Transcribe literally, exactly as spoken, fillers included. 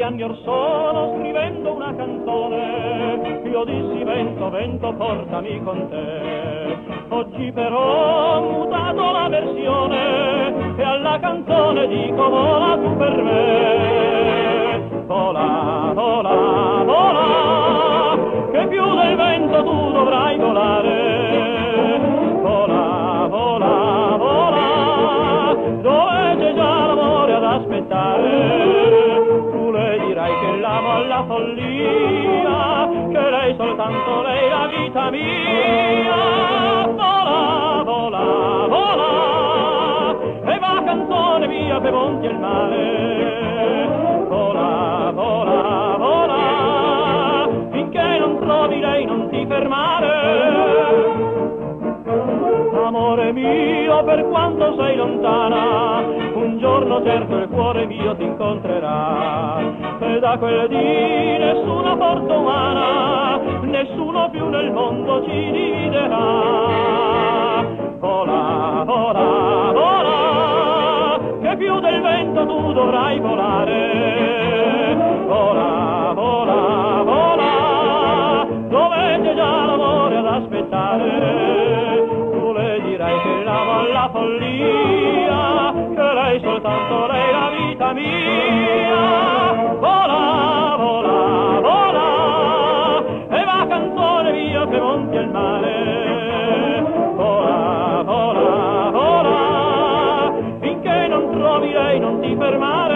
anni or sono, scrivendo una canzone, io dissi vento, vento, portami con te. Oggi però ho mutato la versione e alla canzone dico vola tu per me. Vola, vola, vola, che più del vento tu dovrai volare. Vola, vola, vola, dove c'è già l'amore ad aspettare. Tu le dirai che l'amo alla follia, che lei soltanto lei è la vita mia. Vola, vola, vola, e va canzone via per monti e il mare. Vola, vola, vola, finché non trovi lei non ti fermare. Amore mio, per quanto sei lontana, un giorno certo il cuore mio ti incontrerà. E da quel dì nessuna forza umana, nessuno più nel mondo ci dividerà. Vola, vola, vola, che più del vento tu dovrai volare. Vola, vola, vola, dove c'è già l'amore ad aspettare. Tu le dirai che l'amo alla follia, che lei soltanto lei è la vita mia. Vola, vola, vola, e va canzone via che monti il mare. Vola, vola, vola, finché non trovi lei non ti fermare.